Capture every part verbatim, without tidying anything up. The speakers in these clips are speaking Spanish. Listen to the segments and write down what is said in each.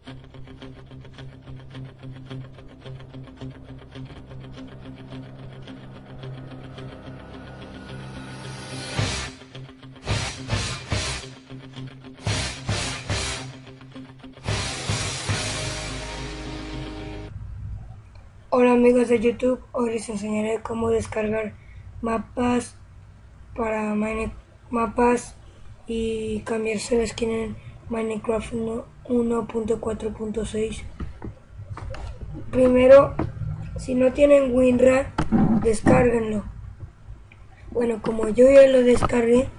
Hola amigos de YouTube, hoy les enseñaré cómo descargar mapas para Mine mapas y cambiarse la skin en Minecraft uno punto cuatro punto seis. Primero, si no tienen WinRAR, descárguenlo. Bueno, como yo ya lo descargué,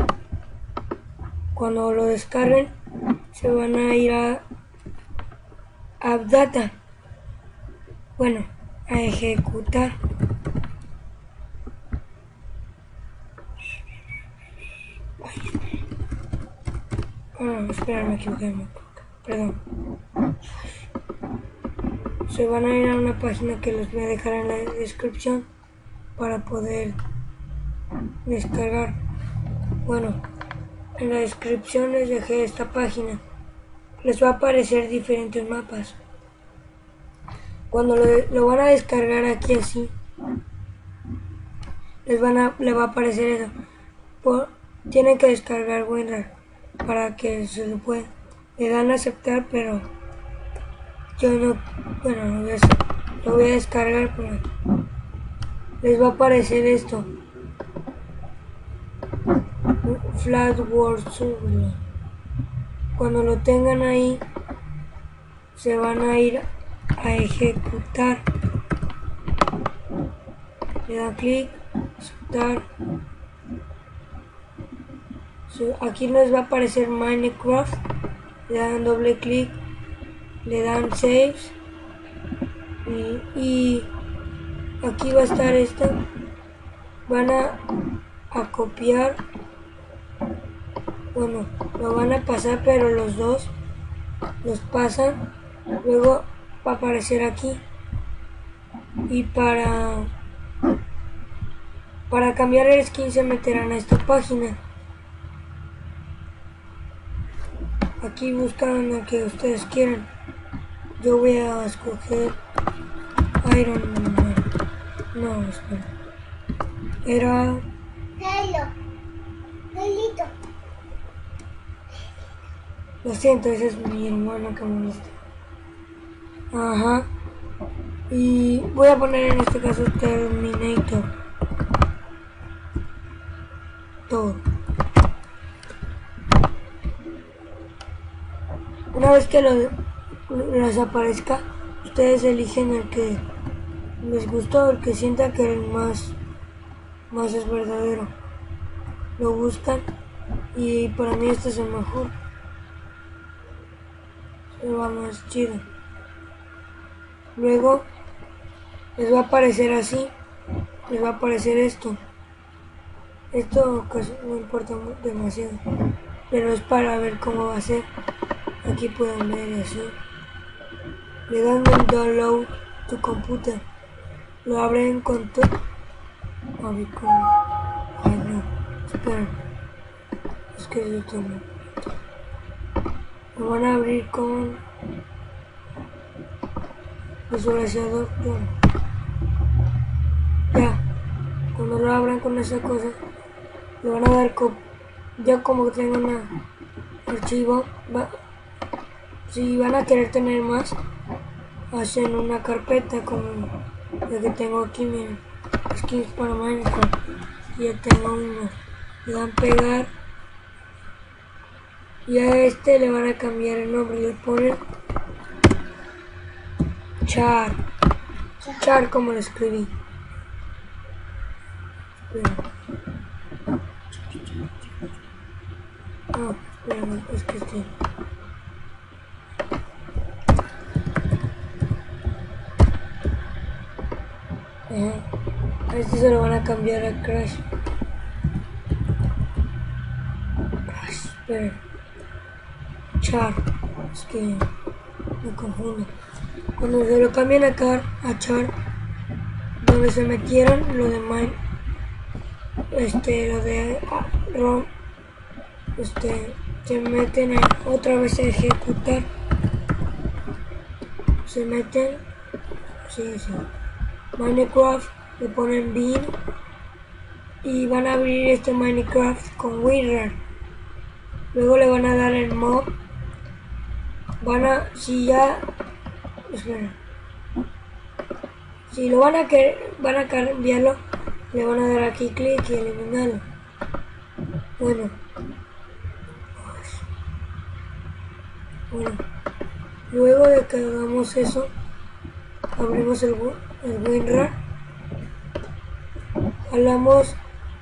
cuando lo descarguen se van a ir a AppData. Bueno, a ejecutar. Ah, espera, me equivoqué, perdón. Se van a ir a una página que les voy a dejar en la descripción para poder descargar. Bueno, en la descripción les dejé esta página. Les va a aparecer diferentes mapas. Cuando lo, lo van a descargar aquí así, les van a, le va a aparecer eso. Por, tienen que descargar WinRAR para que se lo pueda. Le dan a aceptar, pero yo no, bueno, lo voy a, lo voy a descargar, pero les va a aparecer esto. Flat World Survey. Cuando lo tengan ahí, se van a ir a ejecutar. Le dan clic, aceptar. Aquí les va a aparecer Minecraft. Le dan doble clic, le dan save y, y aquí va a estar esto. Van a, a copiar. Bueno, lo van a pasar, pero los dos los pasan. Luego va a aparecer aquí. Y para para cambiar el skin se meterán a esta página. Aquí buscan el que ustedes quieran. Yo voy a escoger Iron Man. No, espera. Era Hello. Helito. Lo siento, ese es mi hermano que me gusta. Ajá. Y voy a poner en este caso Terminator. Todo. Una vez que lo, les aparezca, ustedes eligen el que les gustó, el que sientan que el más, más es verdadero. Lo buscan y para mí este es el mejor. Se va más chido. Luego les va a aparecer así, les va a aparecer esto. Esto casi no importa demasiado, pero es para ver cómo va a ser. Aquí pueden ver así. Le dan un download tu computer. Lo abren con tu... A ver cómo... Ay no, esperen. Es que yo también. Lo van a abrir con... visualizador. Bueno. Ya. Cuando lo abran con esa cosa, le van a dar cop... Ya como que tengo un archivo, va... si van a querer tener más, hacen una carpeta como la que tengo aquí, miren, skins para Minecraft. Y ya tengo uno. Le dan pegar y a este le van a cambiar el nombre, le ponen Char. Char como lo escribí. Espera. Ah, espera, es que este. Ajá. A este se lo van a cambiar a Crash. Crash, espera. Char. Es que me confundo. Cuando se lo cambian a Char, a Char, donde se metieron lo de Mine, este, lo de ah, ROM, este, se meten a, otra vez a ejecutar. se meten, sí, sí, Minecraft, le ponen bin y van a abrir este Minecraft con WinRAR. Luego le van a dar en mob, van a, si ya, espera, si lo van a querer, van a cambiarlo, le van a dar aquí clic y eliminarlo. Bueno, bueno, luego de que hagamos eso, abrimos el, el WinRAR, jalamos,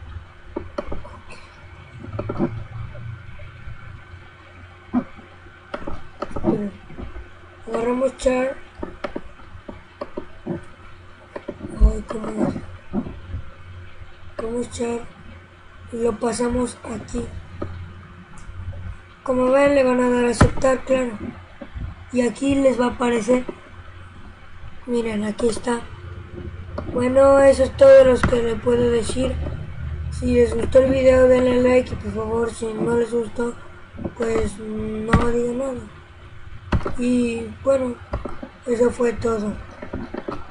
agarramos char, ay, ¿cómo es? ¿Cómo es char? Y lo pasamos aquí. Como ven, le van a dar a aceptar, claro. Y aquí les va a aparecer, miren, aquí está. Bueno, eso es todo lo que les puedo decir. Si les gustó el video, denle like y por favor, si no les gustó, pues no digan nada. Y bueno, eso fue todo.